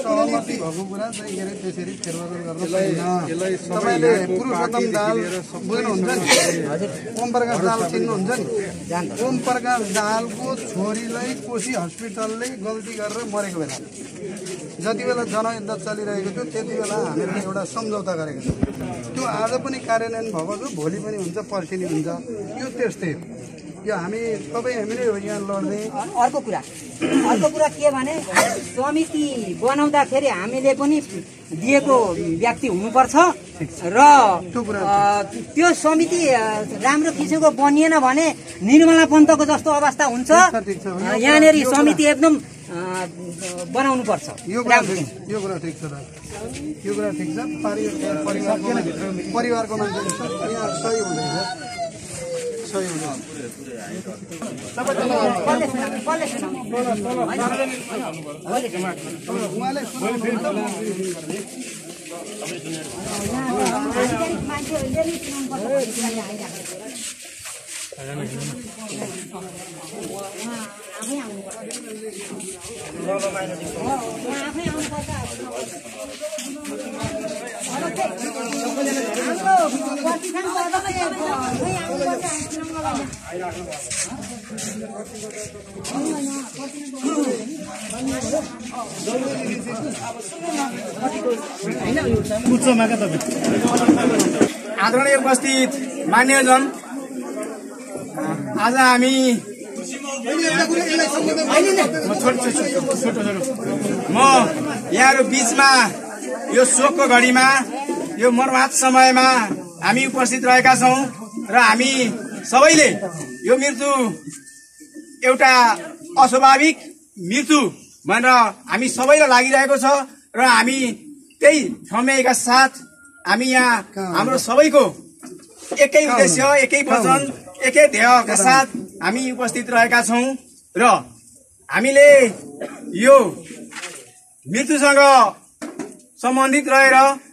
सहमति भएको कुरा चाहिँ के अरे त्यसरी फेरबदल गर्न सक्दैन। तपाईँले पुरुषोत्तम दाहाल बुझ्नुहुन्छ नि? ओम प्रकाश दाहाल चिन्नुहुन्छ नि? ओम प्रकाश दाहालको छोरीलाई कोशी हस्पिटलले गल्ती गरेर मरेको बेला जति बेला जनयुद्ध चलिरहेको थियो त्यति बेला हामीले एउटा सम्झौता गरेको छौँ। त्यो आज पनि कार्यान्वयन भएको छ, भोलि पनि हुन्छ, पर्सि नि हुन्छ। यो त्यस्तै हो। यो हामीले हो यहाँ लड्दै। अर्को कुरा के भने समिति बनाउँदाखेरि हामीले पनि दिएको व्यक्ति हुनुपर्छ र त्यो समिति राम्रो किसिमको बनिएन भने निर्मला पन्तको जस्तो अवस्था हुन्छ। यहाँनिर समिति एकदम बनाउनु पर्छ। यो कुरा ठिक छ। यो कुरा ठिक छ। परिवारको मान्छे यहाँ सही हुँदैन। सही हुँदैन। आदरणीय उपस्थित मान्यजन, आज हामी म यहाँहरु बीचमा यो शोकको घडीमा यो मर्माहत समयमा हामी उपस्थित रहेका छौं र हामी सबैले यो मृत्यु एउटा अस्वाभाविक मृत्यु भनेर हामी सबैलाई लागिरहेको छ र हामी त्यही ठम्याइका साथ हामी यहाँ हाम्रो सबैको एकै उद्देश्य, एकै वचन, एकै ध्येयका साथ हामी उपस्थित रहेका छौं र हामीले यो मृत्युसँग सम्बन्धित रहेर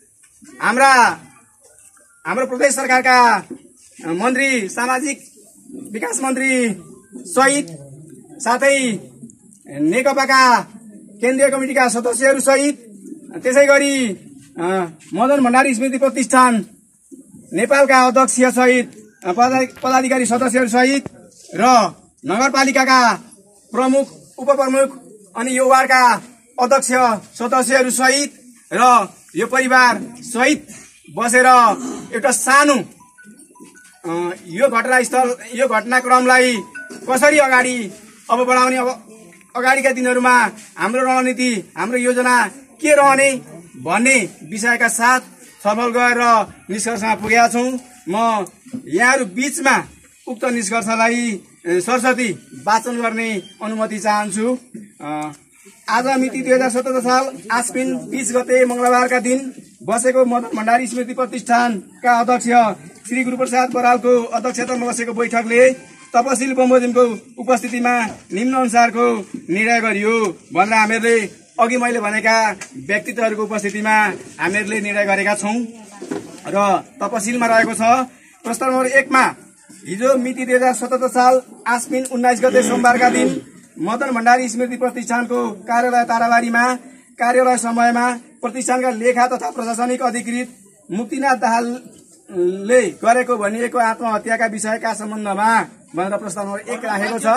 हाम्रो प्रदेश सरकारका मन्त्री, सामाजिक विकास मन्त्री सहित साथै नेकपाका केन्द्रीय कमिटिका सदस्यहरू सहित त्यसैगरी मदन भण्डारी स्मृति प्रतिष्ठान नेपालका अध्यक्ष सहित पदाधिकारी सदस्यहरू सहित र नगरपालिकाका प्रमुख, उपप्रमुख अनि यो वार्डका अध्यक्ष सदस्यहरू सहित र यो परिवार सहित बसेर एउटा सानो यो घटनास्थल, यो घटनाक्रमलाई कसरी अगाडि अब बढाउने, अब अगाडिका दिनहरूमा हाम्रो रणनीति, हाम्रो योजना के रहने भन्ने विषयका साथ छलफल गरेर निष्कर्षमा पुगेका छौं। म यहाँहरु बीचमा उक्त निष्कर्षलाई सरस्वती वाचन गर्ने अनुमति चाहन्छु। आज मिति 2017 साल आश्विन 20 गते मंगलबारका दिन बसेको मदन भण्डारी स्मृति प्रतिष्ठानका अध्यक्ष श्री गुरुप्रसाद बरालको अध्यक्षतामा बसेको बैठकले तपसिल बमोजिमको उपस्थितिमा निम्न अनुसारको निर्णय गरियो भनेर हामीहरूले अघि मैले भनेका व्यक्तित्वहरूको उपस्थितिमा हामीहरूले निर्णय गरेका छौं र तपसिलमा रहेको छ। प्रस्ताव नम्बर 1 मा हिजो मिति 2017 साल आश्विन 19 गते सोमबारका दिन मदन भण्डारी स्मृति प्रतिष्ठानको कार्यालय ताराबारीमा कार्यालय समयमा प्रतिष्ठानका लेखा तथा प्रशासनिक अधिकृत मुक्तिनाथ दाहालले गरेको भनिएको आत्महत्याका विषयका सम्बन्धमा भनेर प्रस्ताव नम्बर 1 राखेको छ।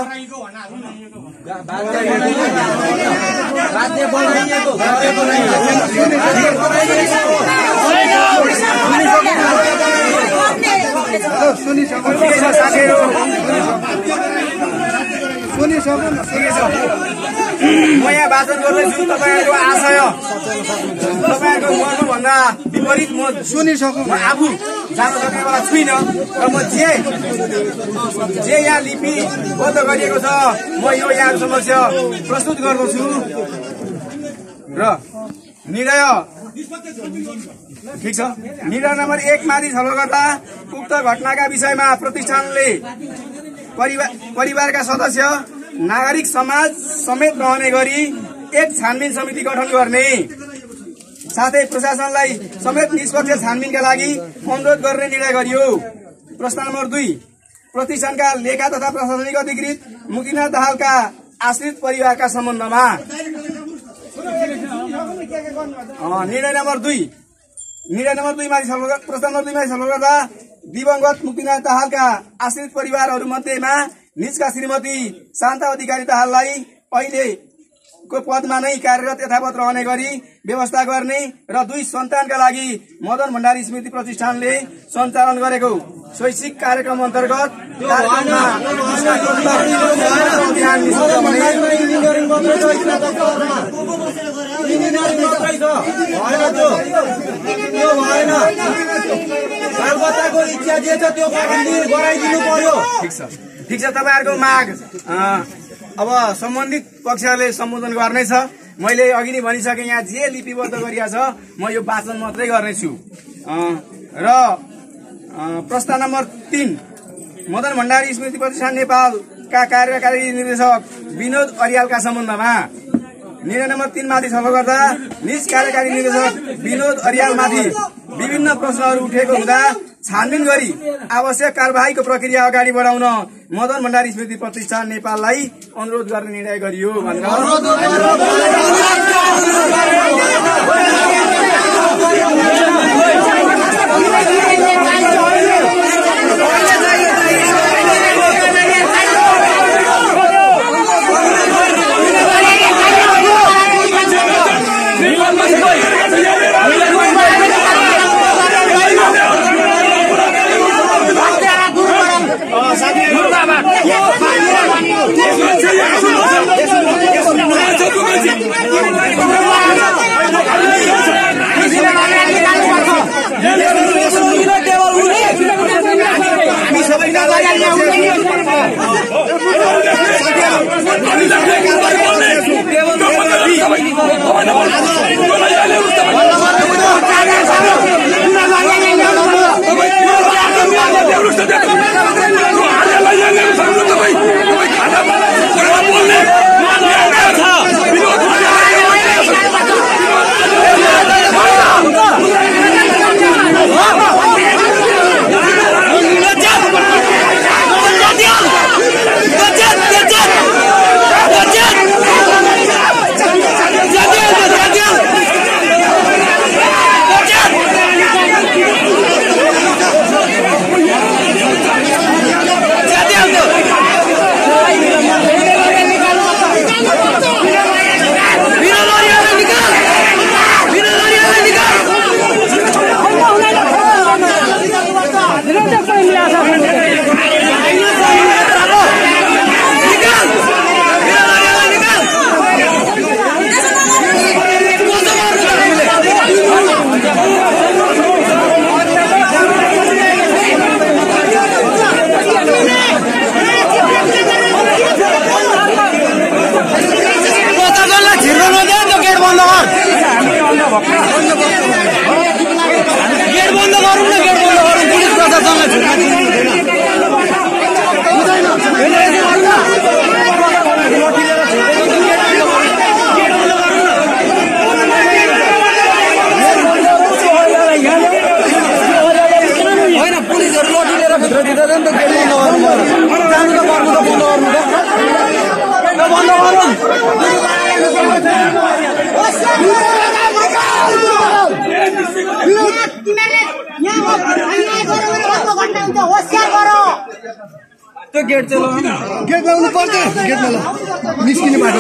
म यहाँ वाचन गर्दैछु। तपाईहरुको आशय, तपाईहरुको मर्नुभन्दा विपरीत म सुनिसक्छु। म आफू जान सक्नेवाला छुइनँ र म जे यहाँ लिपिबद्ध गरिएको छ म यो यहाँ समक्ष प्रस्तुत गर्दछु र निर्णय ठिक छ। निर्णय नम्बर 1 माथि छलफल गर्दा उक्त घटनाका विषयमा प्रतिष्ठानले परिवारका सदस्य, नागरिक समाज समेत रहने गरी एक छानबिन समिति गठन गर्ने साथै प्रशासनलाई समेत निष्पक्ष छानबिनका लागि अनुरोध गर्ने निर्णय गरियो। प्रस्ताव नम्बर 2 प्रतिष्ठानका लेखा तथा प्रशासनिक अधिकृत मुक्तिनाथ दाहालका आश्रित परिवारका सम्बन्धमा निर्णय नम्बर 2 माथि छलफल प्रस्ताव नम्बर 2 माथि छलफल गर्दा दिवंगत मुक्तिनाथ दाहालका आश्रित परिवारहरू मध्येमा निजका श्रीमती शान्ता अधिकारी दाहाललाई अहिलेको पदमा नै कार्यरत यथावत रहने गरी व्यवस्था गर्ने र 2 सन्तानका लागि मदन भण्डारी स्मृति प्रतिष्ठानले सञ्चालन गरेको शैक्षिक कार्यक्रम अन्तर्गत ठिक छ तपाईहरुको माग अब सम्बन्धित पक्षहरूले सम्बोधन गर्नेछ। मैले अघि नै भनिसके यहाँ जे लिपिबद्ध गरिया छ म यो वाचन मात्रै गर्नेछु। र प्रस्ताव नम्बर 3 मदन भण्डारी स्मृति प्रतिष्ठान नेपालका कार्यकारी निर्देशक विनोद अर्यालका सम्बन्धमा निर्णय नम्बर 3 माथि छलफल गर्दा निज कार्यकारी निर्देशक विनोद अर्यालमाथि विभिन्न प्रश्नहरू उठेको हुँदा छानबिन गरी आवश्यक कारबाहीको प्रक्रिया अगाडि बढाउन मदन भण्डारी स्मृति प्रतिष्ठान नेपाललाई अनुरोध गर्ने निर्णय गरियो भनेर गेट चलो गेट लगाउनु पर्छ गेट ल निस्किने बाटो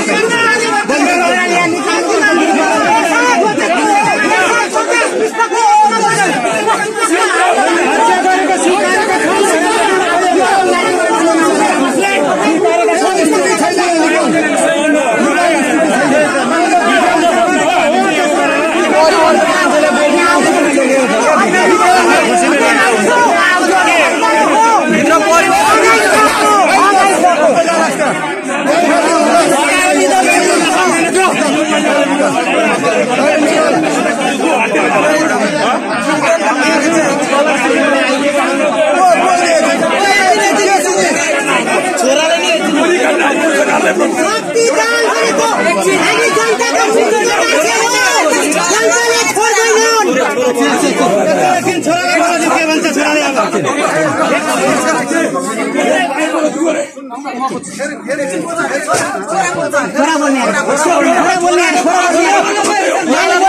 छोरा बोल्ने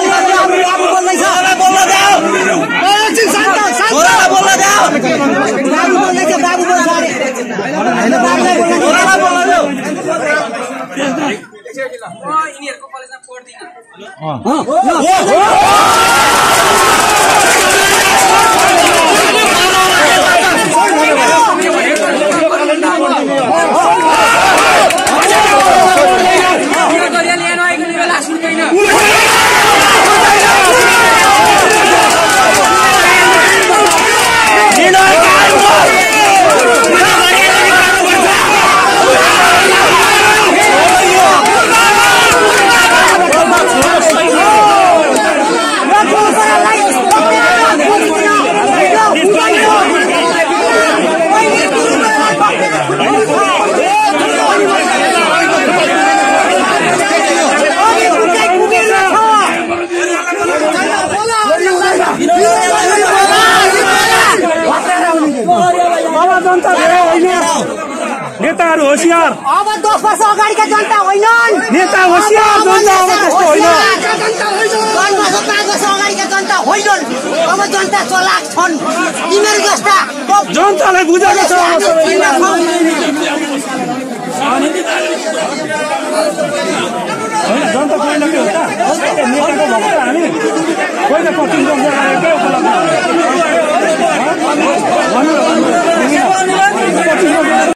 नेताहरू होशियार। अब 10 वर्ष अगाडिका जनता होइनन्। नेता होशियार, जनता अब त्यस्तो होइन। 5 वर्ष अगाडिका जनता होइनन्। अब जनता चलाक छन्। तिमीहरू जस्ता जनतालाई बुझेको छ। जनता कोही न कोही हो त। नेताको भएको हामी कोही त 25 वर्ष